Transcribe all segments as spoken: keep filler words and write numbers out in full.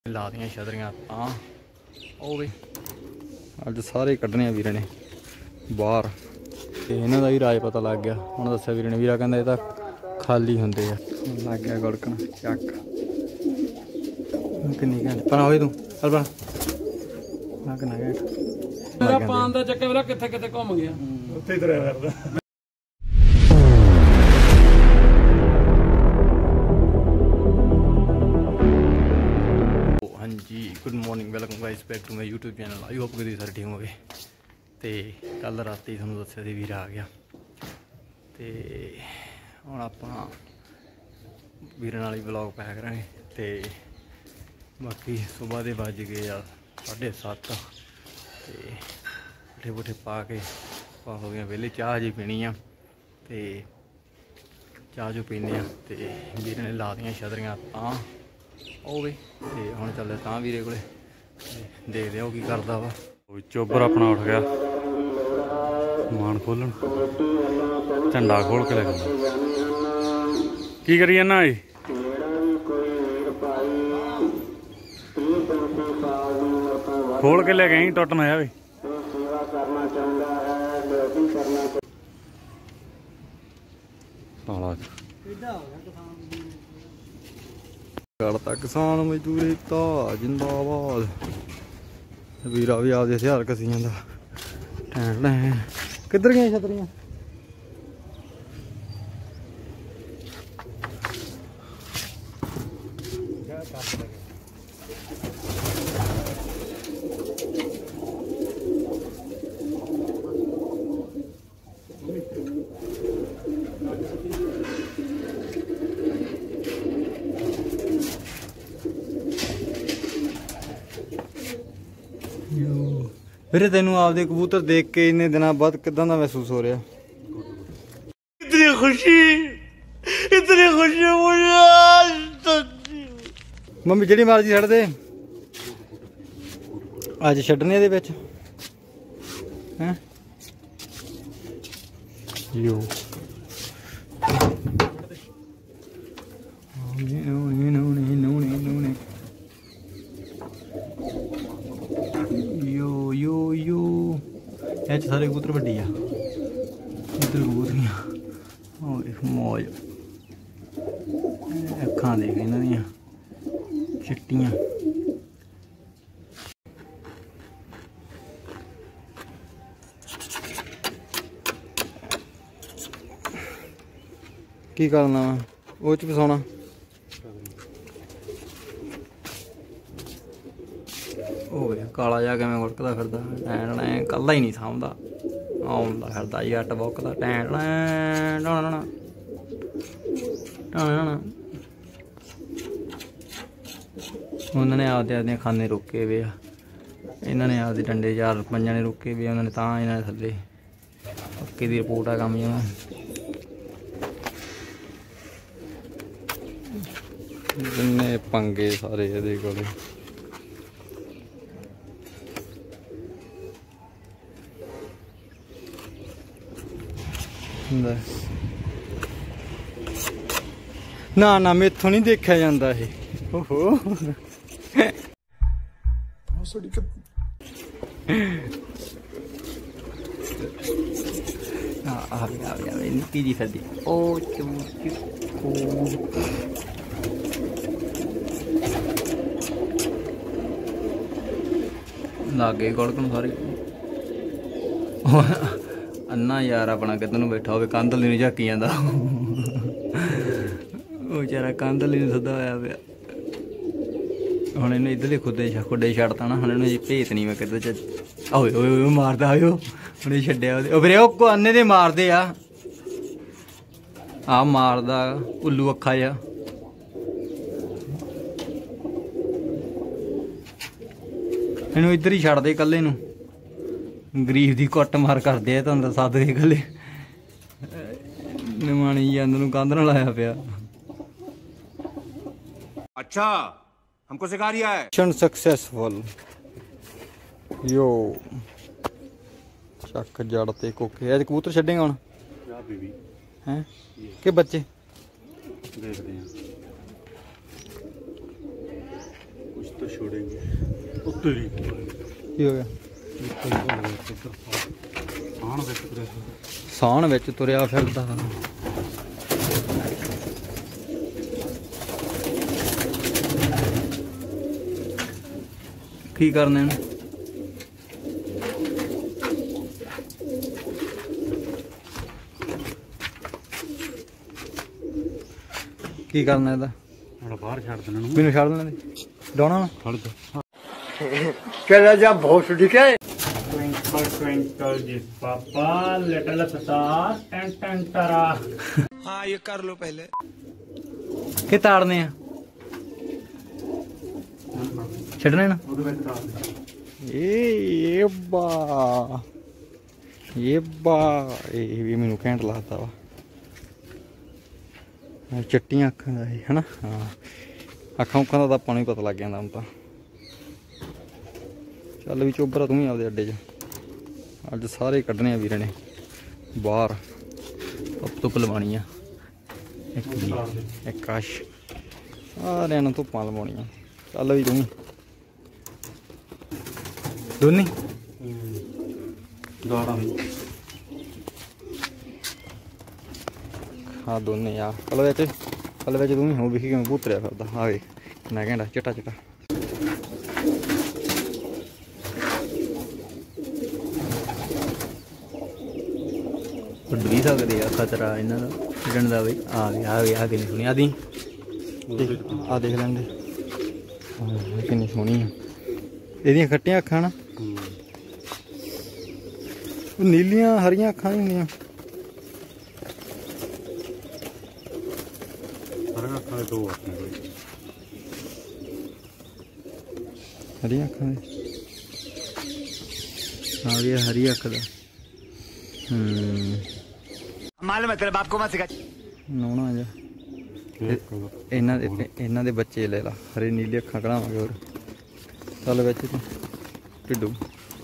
ला दियां छतरियां तां ਉਹ ਵੀ ਅੱਜ ਸਾਰੇ ਕੱਢਣੇ ਆ ਵੀਰੇ ਨੇ ਬਾਹਰ ਤੇ ਇਹਨਾਂ ਦਾ ਵੀ ਰਾਜ ਪਤਾ ਲੱਗ ਗਿਆ। ਹੁਣ ਦੱਸਿਆ ਵੀਰੇ ਨੇ, ਵੀਰਾ ਕਹਿੰਦਾ ਇਹ ਤਾਂ ਖਾਲੀ ਹੁੰਦੇ ਆ। ਲੱਗ ਗਿਆ ਗੜਕਣ ਚੱਕ ਕਿੰਨੀ ਘੰਟੇ ਪਰ ਹੋਏ ਤੂੰ ਚੱਲ ਬਣਾ ਆ ਕਿੰਨਾ ਘੰਟਾ ਮੇਰਾ ਪਾਨ ਦਾ ਚੱਕਰ ਮੇਰਾ ਕਿੱਥੇ ਕਿੱਥੇ ਘੁੰਮ ਗਿਆ ਉੱਥੇ ਹੀ ਤੁਰਿਆ ਫਿਰਦਾ। Ji good morning, welcome guys back to my YouTube channel. I hope कि सारे ठीक हो गए। तो कल राती थोड़ा दसिया सी वीर आ गया तो हम आप वीर नाल ही ब्लॉग पाया करांगे। तो बाकी सुबह के बज गए आ साढ़े सत्त तो पुठे पुठे पा के पा हो गए वेले। चाह जी पीनी आ तो चाह जो पीने तो वीर ने ला दियां छतरियां तां ਉਹ ਵੀ ਤੇ ਹੁਣ ਚੱਲੇ ਤਾਂ ਵੀਰੇ ਕੋਲੇ ਦੇਖਦੇ ਆ ਉਹ ਕੀ ਕਰਦਾ ਵਾ। ਚੋਬਰ ਆਪਣਾ ਉੱਠ ਗਿਆ ਸਮਾਨ ਖੋਲਣ, ਝੰਡਾ ਖੋਲ ਕੇ ਲੈ ਗਿਆ। ਕੀ ਕਰੀ ਜਾਂਦਾ ਏ? ਖੋਲ ਕੇ ਲੈ ਗਈ, ਟੁੱਟ ਨਾ ਜਾਵੇ। करता किसान मजदूर एकता जिंदाबाद। वीरा भी आपके हथियार कसी जाता। किधर गई छतरियां? ਵੀਰੇ ਤੈਨੂੰ ਆਪਦੇ ਕਬੂਤਰ ਦੇਖ ਕੇ ਇੰਨੇ ਦਿਨਾਂ ਬਾਅਦ ਕਿਦਾਂ ਦਾ ਮਹਿਸੂਸ ਹੋ ਰਿਹਾ? ਇਤਨੀ ਖੁਸ਼ੀ ਇਤਨੀ ਖੁਸ਼ੀ ਮੰਮੀ ਜਿਹੜੀ ਮਰਜ਼ੀ ਛੱਡ ਦੇ, ਅੱਜ ਛੱਡਣੇ ਇਹਦੇ ਵਿੱਚ ਹੈ ਯੋ सारे कबूतर वड्डी आ इधर कबूतरियां मौज अखां देख इन्हां दियां चिट्टियां। की करना वा ओह च फसाउणा? काला जा किवें गुड़कदा फिरदा टैं कल्ला ही नहीं सामदा आउंदा फिरदा जट बुकदा टैं ढाणा ढाणा। उन्होंने आपदे आपदे खाने रोके वे आ, इन्होंने आपदे डंडे चार पंजां ने रोके वे उन्होंने तां इन्होंने थल्ले पक्के दी रिपोर्ट आ कम जिन्ने पंगे सारे इहदे कोले। ना ना मेथों नहीं देखा जाता है। ओहो निक्की जी फिरदी ओ लागे गड़कन सारे। अन्ना यार अपना किधर बैठा हो कंध नहीं झाकी जाता बेचारा कंध नहीं सदा होया पिया। हुण इन्हें इधरले खुदे खुडे छड्डता ना, हुण इन्हें भेत नहीं मैं किधर ओए ओए मारदा आयो हुणे छड्डिया फिर ओह अन्ने दे मारदे आ आ मारदा उल्लू अखा जा। इन्हूं इधर ही छड्ड दे कल्ले नूं, गरीब की कुट मार करते हैं तुम सद के गले निमाणी जंद नूं कंध नाल लाया पिया। अच्छा हमको सिखा रिया है। मिशन सक्सेसफुल यो चक जड़ ते कोके। आज कबूतर छड्डेगा हुण हैं कि बच्चे देखते हैं। कुछ तो छोड़ेंगे तेरी की हो गया ਸਾਣ ਵਿੱਚ ਤੁਰੇ ਸਾਣ ਵਿੱਚ ਤੁਰਿਆ ਫਿਰਦਾ ਕੀ ਕਰਨੇ ਨੇ ਕੀ ਕਰਨਾ ਇਹਦਾ ਹੁਣ ਬਾਹਰ ਛੱਡ ਦੇਣਾ ਨੂੰ ਮੈਨੂੰ ਛੱਡ ਦੇਣਾ ਡਾਉਣਾ ਵਾ ਛੱਡ ਦੇ ਚਲਾ ਜਾ ਬਹੁਤ ਦਿਖੇ ट्विंकल ट्विंकल जी पापा लिटिल स्टार टन टन टरा हाँ ये कर लो पहले ਕਿ ਤਾੜਨੇ ਆ ਛੱਡਣੇ ਨਾ ਉਹਦੇ ਵਿੱਚ ਤਾਰ ਦੇ ਇਹ ਬਾ ਇਹ ਬਾ ਇਹ ਵੀ ਮੈਨੂੰ ਘੈਂਟ ਲੱਗਦਾ ਵਾ ਚਿੱਟੀਆਂ ਅੱਖਾਂ ਦਾ ਇਹ ਹਨਾ ਹਾਂ ਅੱਖਾਂ ਉੱਖਾਂ ਦਾ ਤਾਂ ਆਪਾਂ ਨੂੰ ਹੀ ਪਤਾ ਲੱਗ ਜਾਂਦਾ ਹੁਣ ਤਾਂ ਚੱਲ ਵੀ ਚੋਬਰਾ ਤੂੰ ਵੀ ਆਪਦੇ ਅੱਡੇ 'ਚ ਅੱਜ ਸਾਰੇ ਕੱਢਣੇ ਆ ਵੀਰੇ ਨੇ ਬਾਹਰ ਧੁੱਪ ਲਵਾਉਣੀ ਆ ਇੱਕ ਵੀ ਇੱਕ ਕਾਸ਼ ਸਾਰਿਆਂ ਨੂੰ ਧੁੱਪਾਂ ਲਵਾਉਣੀਆਂ ਚੱਲ ਵੀ ਤੂੰ ਵੀ ਦੋਨੀ ਦਾੜਾ ਵੀ ਹਾਂ ਦੋਨੇ ਆ ਕੱਲ ਵਿੱਚ ਕੱਲ ਵਿੱਚ ਤੂੰ ਵੀ ਹੋ ਵੇਖੀ ਕਿਵੇਂ ਭੂਤਰਿਆ ਫਿਰਦਾ ਆ ਵੇ ਕਿੰਨਾ ਘੈਂਟਾ ਚਿੱਟਾ ਚਿੱਟਾ ਉੱਡ ਵੀ ਸਕਦੇ ਆ ਖਤਰਾ ਇਹਨਾਂ ਦਾ ਉੱਡਣ ਦਾ ਵੀ ਆ ਗਿਆ ਆ ਗਿਆ ਕਿੰਨੀ ਸੋਹਣੀ ਆਦੀ ਆ ਦੇਖ ਲੈਂਦੇ ਹਾਂ ਕਿੰਨੀ ਸੋਹਣੀ ਆ ਇਹਦੀਆਂ ਖੱਟੀਆਂ ਅੱਖਾਂ ਨਾ ਨੀਲੀਆਂ ਹਰੀਆਂ ਅੱਖਾਂ ਹੁੰਦੀਆਂ ਹਰੀਆਂ ਅੱਖਾਂ ਦੇ ਦੋ ਆਪਣੇ ਕੋਲ ਹਰੀਆਂ ਅੱਖਾਂ ਦੇ ਆ ਗਿਆ ਹਰੀ ਅੱਖ ਦਾ ਹੂੰ मालूम है तेरे बाप को मत सिखा ਨੋਣਾ ਜਾ ਇਹਨਾਂ ਦੇ ਇਹਨਾਂ ਦੇ ਬੱਚੇ ਲੈ ਲਾ ਹਰੇ ਨੀਲੇ ਅੱਖਾਂ ਕਢਾਵਾਂਗੇ ਹੋਰ ਚੱਲ ਵਿੱਚ ਤੂੰ ਢਿੱਡੂ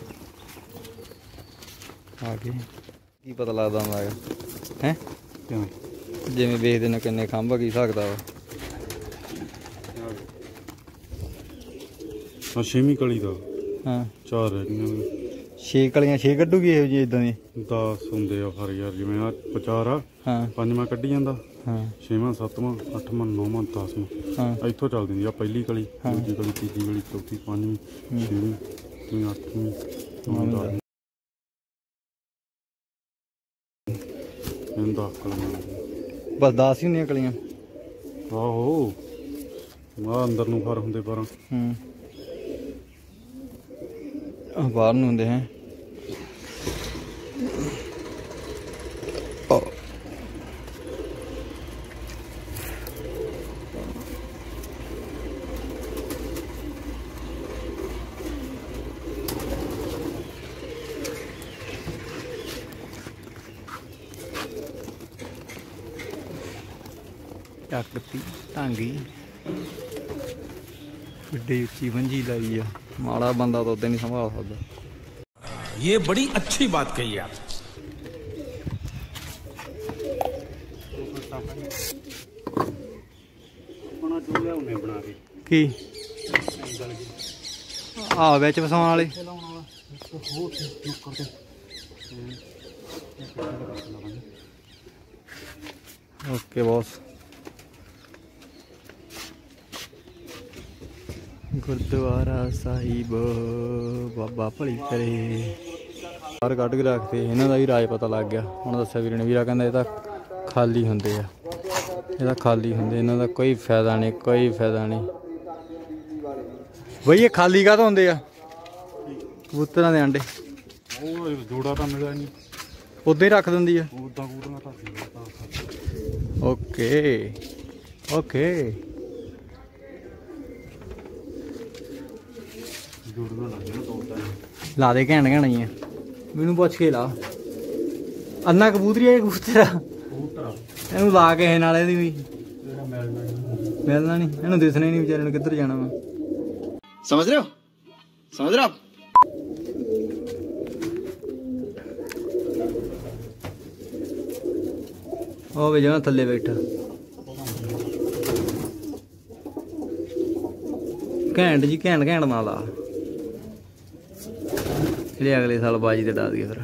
ਆ ਗਏ ਕੀ ਪਤਾ ਲੱਗਦਾ ਹੁੰਦਾ ਹੈ ਹੈ ਕਿਵੇਂ ਜਿਵੇਂ ਵੇਖਦੇ ਨੇ ਕਿੰਨੇ ਖੰਭ ਕੀ ਸਕਦਾ ਵਾ ਆ ਛੇਵੀਂ ਕਲੀ ਦਾ ਹਾਂ ਚਾਰ ਰਹਿਣੀਆਂ ਛੇ ਕਲੀਆਂ ਛੇ ਕੱਢੂਗੀ ਇਹੋ ਜਿਹੀ ਇਦਾਂ ਦੀ ਦਸ ਹੁੰਦੇ ਆ ਹਰ ਯਾਰ ਜਿਵੇਂ ਆ ਚਾਰ ਆ ਹਾਂ ਪੰਜਵਾਂ ਕੱਢੀ ਜਾਂਦਾ ਹਾਂ ਛੇਵਾਂ ਸੱਤਵਾਂ ਅੱਠਵਾਂ ਨੌਵਾਂ ਦਸਵਾਂ ਹਾਂ ਇੱਥੋਂ ਚੱਲਦੀ ਹੁੰਦੀ ਆ ਪਹਿਲੀ ਕਲੀ ਦੂਜੀ ਕਲੀ ਤੀਜੀ ਕਲੀ ਚੌਥੀ ਪੰਜਵੀਂ ਛੇਵੀਂ ਸੱਤਵੀਂ ਅੱਠਵੀਂ ਨੌਵੀਂ ਦਸਵੀਂ ਦਸ ਕਲੀਆਂ ਬਸ ਦਸ ਹੀ ਹੁੰਦੀਆਂ ਕਲੀਆਂ ਆਹੋ ਆ ਅੰਦਰ ਨੂੰ ਫਰ ਹੁੰਦੇ ਪਰ ਹੂੰ ਆ ਬਾਹਰ ਨੂੰ ਹੁੰਦੇ ਹੈ ਚੱਕਤੀ ਢਾਂਗੀ ਵੱਡੀ ਉੱਚੀ ਮੰਜੀ ਲਾਈ ਆ ਮਾੜਾ ਬੰਦਾ ਤਾਂ ਉਦੋਂ ਨਹੀਂ ਸੰਭਾਲ ਸਕਦਾ ये बड़ी अच्छी बात कही आप ਬਣਾ ਚੁੱਲਿਆ ਉਹਨੇ ਬਣਾ ਕੇ ਕੀ ਆ ਵਿੱਚ ਵਸਾਉਣ ਵਾਲੇ ਓਕੇ ਬੌਸ ਗੁਰਦੁਆਰਾ ਸਾਹਿਬ ਬਾਬਾ ਭਲੀ ਕਰੇ ਬਾਹਰ ਕੱਢ ਕੇ ਰੱਖਦੇ ਇਹਨਾਂ ਦਾ ਵੀ ਰਾਜ ਪਤਾ ਲੱਗ ਗਿਆ ਹੁਣ ਦੱਸਿਆ ਵੀਰ ਨੇ ਵੀਰਾ ਕਹਿੰਦਾ ਇਹ ਤਾਂ ਖਾਲੀ ਹੁੰਦੇ ਆ ਇਹ ਤਾਂ ਖਾਲੀ ਹੁੰਦੇ ਇਹਨਾਂ ਦਾ ਕੋਈ ਫਾਇਦਾ ਨਹੀਂ ਕੋਈ ਫਾਇਦਾ ਨਹੀਂ ਬਈ ਇਹ ਖਾਲੀ ਕਾਹਤੋਂ ਹੁੰਦੇ ਆ ਕਬੂਤਰਾਂ ਦੇ ਅੰਡੇ ਉਹ ਜੋੜਾ ਤਾਂ ਮਿਲਿਆ ਨਹੀਂ ਉਦਾਂ ਹੀ ਰੱਖ ਦਿੰਦੀ ਆ ਉਦਾਂ ਕੂੜਨਾ ਤਾਂ ਓਕੇ ਓਕੇ ਜੋੜਨਾ ਲੱਗਣਾ ਦੋ ਤਾਂ ਲਾ ਦੇ ਘੈਂਟ ਘੈਂਟ ਆਈਆਂ ਮੈਨੂੰ ਪੁੱਛ ਕੇ ਲਾ ਅੰਨਾ ਕਬੂਤਰੀ ਆ ਕਬੂਤਰ ਕਬੂਤਰ ਇਹਨੂੰ ਲਾ ਕੇ ਇਹ ਨਾਲੇ ਦੀ ਵੀ ਜਿਹੜਾ ਮਿਲਣਾ ਨਹੀਂ ਮਿਲਣਾ ਨਹੀਂ ਇਹਨੂੰ ਦਿਸਣਾ ਹੀ ਨਹੀਂ ਵਿਚਾਰੇ ਨੂੰ ਕਿੱਧਰ ਜਾਣਾ ਵਾ समझ रहे हो समझ रहे हो आप ਉਹ ਵੇ ਜਣਾ ਥੱਲੇ ਬੈਠਾ ਘੈਂਟ ਜੀ ਘੈਂਟ ਘੈਂਟ ਨਾਲ ਆ ਜਿਹੜੇ ਅਗਲੇ ਸਾਲ ਬਾਜੀ ਤੇ ਡਾ ਦਈਏ ਫਿਰ।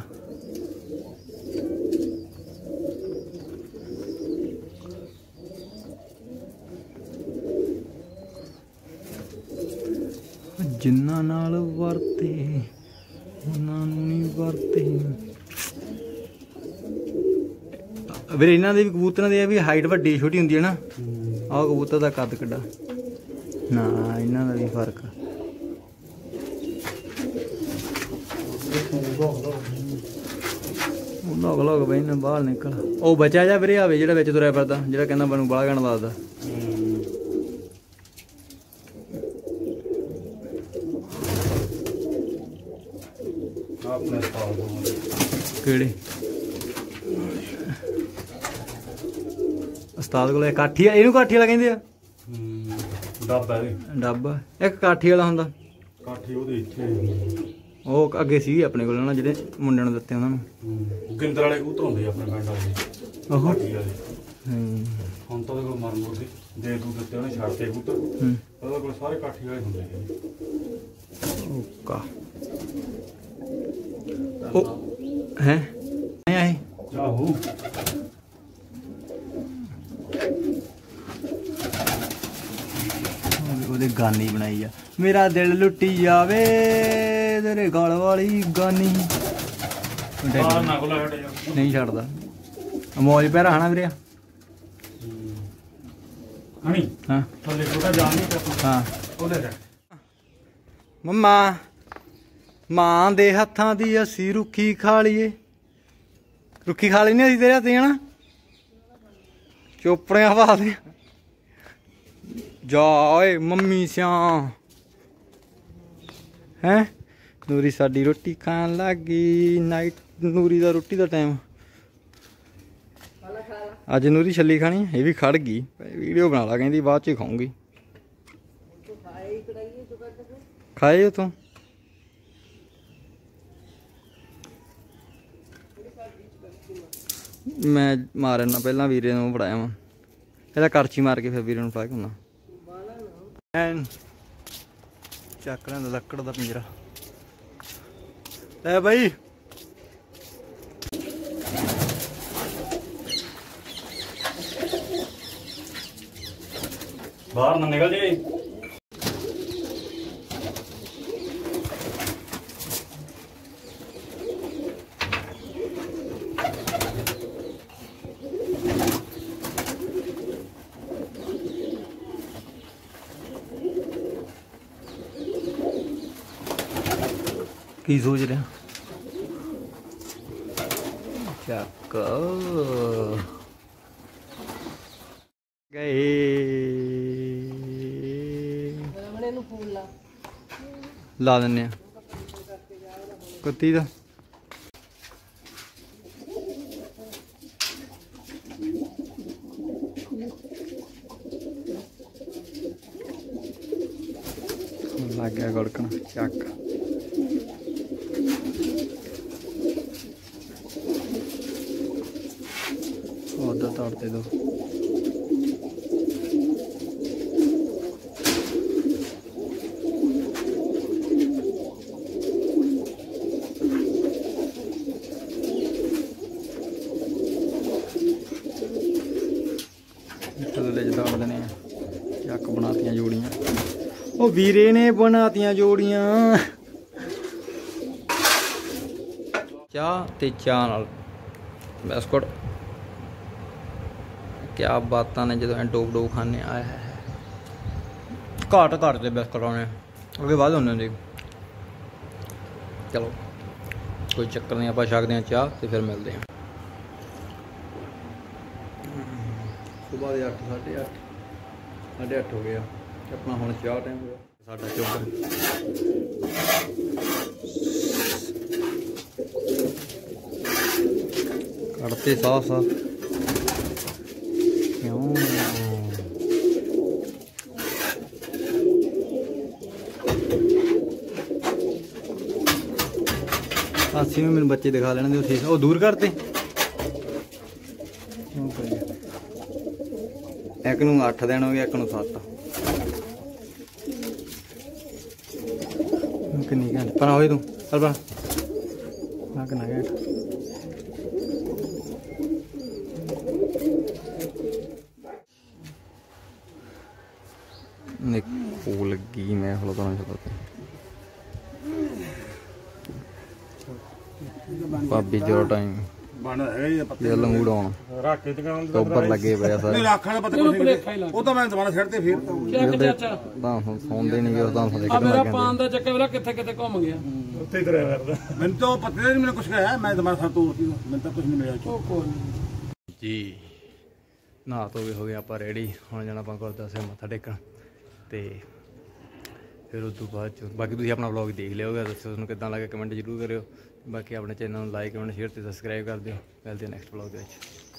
ਜਿੰਨਾਂ ਨਾਲ ਵਰਤੇ ਉਹਨਾਂ ਨੂੰ ਨਹੀਂ ਵਰਤੇ ਵੀਰੇ। ਇਹਨਾਂ ਦੇ ਵੀ ਕਬੂਤਰਾਂ ਦੀ ਵੀ ਹਾਈਟ ਵੱਡੀ ਛੋਟੀ ਹੁੰਦੀ ਹੈ ਨਾ। ਆਹ ਕਬੂਤਰ ਦਾ ਕੱਦ ਕਿੱਡਾ ਨਾ, ਇਹਨਾਂ ਦਾ ਵੀ ਫਰਕ। ਲੋਕ ਲੋਕ ਬਈ ਨਾ ਬਾਹਰ ਨਿਕਲ। ਉਹ ਬਚਾ ਜਾ ਵੀਰੇ ਆਵੇ ਜਿਹੜਾ ਵਿੱਚ ਤੁਰਿਆ ਫਿਰਦਾ, ਜਿਹੜਾ ਕਹਿੰਦਾ ਮੈਨੂੰ ਬਾਹਲਾ ਕਹਿਣ ਲੱਗਦਾ। ਕਿਹੜੇ ਉਸਤਾਦ ਕੋਲ ਕਾਠੀ ਆ? ਇਹਨੂੰ ਕਾਠੀ ਵਾਲਾ ਕਹਿੰਦੇ ਆ। ਡੱਬਾ ਡੱਬ ਇੱਕ ਕਾਠੀ ਵਾਲਾ ਹੁੰਦਾ। ਕਾਠੀ ਉਹਦੇ ਇੱਥੇ ਉਹ ਅੱਗੇ ਸੀ ਆਪਣੇ ਕੋਲ ਨਾ, ਜਿਹੜੇ ਮੁੰਡਿਆਂ ਨੂੰ ਦਿੱਤੇ ਉਹਨਾਂ ਨੂੰ। ਗਿੰਦਰ ਵਾਲੇ ਕਬੂਤਰ ਹੁੰਦੇ ਆਪਣੇ ਪਿੰਡ ਵਾਲੇ। ਉਹ ਕਾਠੀ ਵਾਲੇ ਹੂੰ ਹੁਣ ਤਾਂ ਉਹਦੇ ਕੋਲ ਮਰ ਮੁਰ ਦੇ ਦੇ ਦੂ ਦਿੱਤੇ ਉਹਨੇ, ਛੱਡਤੇ ਕਬੂਤਰ। ਉਹਦੇ ਕੋਲ ਸਾਰੇ ਕਾਠੀ ਵਾਲੇ ਹੁੰਦੇ ਨੇ। ਓਕਾ ਉਹ ਹੈ ਆਏ ਆਹੋ ਉਹਦੇ ਗਾਨੀ ਬਣਾਈ ਆ। ਮੇਰਾ ਦਿਲ ਲੁੱਟੀ ਜਾਵੇ ਤੇਰੇ ਗਲ ਵਾਲੀ ਗਾਨੀ। ਨਹੀਂ ਛੱਡਦਾ ਮੌਜ ਪੈਰਾ ਹਨਾ ਵੀਰੇ। ਹਣੀ ਹਾਂ ਥੱਲੇ ਛੋਟਾ ਜਾਨ ਨਹੀਂ ਹਾਂ ਉਹਦੇ ਤੇ ਮੰਮਾ ਮਾਂ ਦੇ ਹੱਥਾਂ ਦੀ ਅਸੀਂ ਰੁੱਖੀ ਖਾ ਲਈਏ। ਰੁੱਖੀ ਖਾ ਲੈਨੇ ਅਸੀਂ ਤੇਰੇ ਹੱਥੀਂ ਹਨਾ। ਚੋਪੜਿਆਂ ਪਾ ਦੇ ਜਾ ਓਏ ਮੰਮੀ ਸਿਆ ਹੈ। ਨੂਰੀ ਸਾਡੀ ਰੋਟੀ ਖਾਣ ਲੱਗ ਗਈ। ਨਾਈਟ ਨੂਰੀ ਦਾ ਰੋਟੀ ਦਾ ਟਾਈਮ। ਅੱਜ ਨੂਰੀ ਛੱਲੀ ਖਾਣੀ। ਇਹ ਵੀ ਖੜ ਗਈ। ਵੀਡੀਓ ਬਣਾ ਲਾ ਕਹਿੰਦੀ ਬਾਅਦ ਚ ਖਾਊਂਗੀ। ਖਾਏ ਉਤੋਂ ਮੈਂ ਮਾਰਨ ਨਾਲ ਪਹਿਲਾਂ ਵੀਰੇ ਨੂੰ ਫੜਾਇਆ ਵਾ। ਇਹਦਾ ਕਰਚੀ ਮਾਰ ਕੇ ਫਿਰ ਵੀਰੇ ਨੂੰ ਫੜਾ ਕੇ ਆਉਣਾ। ਐਨ ਚੱਕ ਲੈਂਦਾ ਲੱਕੜ ਦਾ ਪਿੰਜਰਾ। ਲੈ ਬਾਈ ਬਾਹਰ ਨਾ ਨਿਕਲ ਜੇ। ਕੀ ਸੋਚ ਰਿਹਾ? ਚੱਕ ਗਏ ਲਾ ਦਿੰਨੇ ਆ ਕੁੱਤੀ ਦਾ। ਲੱਗ ਗਿਆ ਗੜਕਣ। ਚੱਕ ਉਧਰ ਤੋੜਤੇ ਦੋ। ਥੱਲੇ ਜਿਹਾ ਤੋੜ ਦੇਣੇ ਆ। ਚੱਕ ਬਣਾਤੀਆਂ ਜੋੜੀਆਂ। ਉਹ ਵੀਰੇ ਨੇ ਬਣਾਤੀਆਂ ਜੋੜੀਆਂ। ਚਾਹ ਤੇ ਚਾਹ ਨਾਲ ਬਿਸਕੁਟ। ਕਿਆ ਬਾਤਾਂ ਨੇ ਜਦੋਂ ਡੋਬ ਡੋਬ ਖਾਣੇ ਆਇਆ ਹੈ। ਘਾਟ ਘਾਟ ਦੇ ਬਿਸਕੁਟ ਆਉਣੇ ਅੱਗੇ ਵੱਧ ਹੁੰਦੇ ਨੇ। ਚਲੋ ਕੋਈ ਚੱਕਰ ਨਹੀਂ, ਆਪਾਂ ਛਕਦੇ ਹਾਂ ਚਾਹ ਤੇ ਫਿਰ ਮਿਲਦੇ ਹਾਂ। ਸੁਬਾਹ ਦੇ ਅੱਠ ਸਾਢੇ ਅੱਠ ਸਾਢੇ ਅੱਠ ਹੋ ਗਿਆ ਆਪਣਾ। ਹੁਣ ਚਾਹ ਟਾਈਮ ਹੋਇਆ ਸਾਡਾ ਚੌਕ। ਕੱਢਤੇ ਸਾਫ ਸਾਫ। ਕਿਉਂ ਅਸੀਂ ਵੀ ਮੈਨੂੰ ਬੱਚੇ ਦਿਖਾ ਲੈਣ ਦੇ ਉੱਥੇ। ਉਹ ਦੂਰ ਕਰਤੇ। ਇੱਕ ਨੂੰ ਅੱਠ ਦਿਨ ਹੋ ਗਏ, ਇੱਕ ਨੂੰ ਸੱਤ। किन्नी घैंट पना होई तू चल पना ना किन्ना घैंट निक फूल लगी मैं खलोता नहीं खलोता भाभी जो टाइम ਬਣ ਹੈਗਾ ਹੀ ਪੱਤੇ ये लंगूड़ आउण ਰੱਖ ਕੇ ਟਿਕਾਉਣ तो ऊपर लगे पे सारे ਨਹੀਂ ਰੱਖਾਂ ਦਾ ਪਤਾ ਇਹਨੂੰ ਕੁਛ ਭੁਲੇਖਾ ਹੀ ਨਹੀਂ ਲੱਗ ਉਹ ਤਾਂ ਮੈਂ ਦੁਬਾਰਾ ਛੱਡ ਤੇ ਫਿਰ ਚੱਕ ਚਾਚਾ ਤਾਂ ਸੌਂਦੇ ਨਹੀਂ ਉਹ ਤਾਂ ਸਾਡੇ ਆ ਕਿੱਥੇ ਮੇਰਾ ਲੱਗ ਪਾਨ ਦਾ ਚੱਕਰ ਵੇਲਾ ਕਿੱਥੇ ਕਿੱਥੇ ਘੁੰਮ ਗਿਆ ਉੱਥੇ ਹੀ ਤੁਰਿਆ ਫਿਰਦਾ ਮੈਨੂੰ ਤਾਂ ਉਹ ਪਤਾ ਨਹੀਂ ਮੈਨੂੰ ਕੁਝ ਕਿਹਾ ਮੈਂ ਦੁਬਾਰਾ ਸਾ ਤੋੜਤੀ ਮੈਨੂੰ ਤਾਂ ਕੁਝ ਨਹੀਂ ਮਿਲਿਆ ਉਹ ਕੋਈ ਨੀ। ਜੀ ਨਹਾ ਧੋ ਕੇ ਹੋ ਗਏ ਆਪਾਂ ਰੈਡੀ ਹੁਣ ਜਾਣਾ ਆਪਾਂ ਗੁਰਦੁਆਰਾ ਸਾਹਿਬ ਮੱਥਾ ਟੇਕਣ ਤੇ ਫਿਰ ਉਸ ਤੋਂ ਬਾਅਦ 'ਚ ਬਾਕੀ ਤੁਸੀਂ ਆਪਣਾ ਵਲੌਗ ਦੇਖ ਲਿਆ ਹੋਗਾ ਦੱਸਿਓ ਤੁਹਾਨੂੰ ਕਿੱਦਾਂ ਲੱਗਾ ਕਮੈਂਟ ਜ਼ਰੂਰ ਕਰਿਓ ਬਾਕੀ ਆਪਣੇ ਚੈਨਲ ਨੂੰ ਲਾਈਕ ਕਮੈਂਟ ਸ਼ੇਅਰ ਤੇ ਸਬਸਕ੍ਰਾਈਬ ਕਰ ਦਿਓ ਮਿਲਦੇ ਨੈਕਸਟ ਵਲੌਗ ਦੇ ਵਿੱਚ।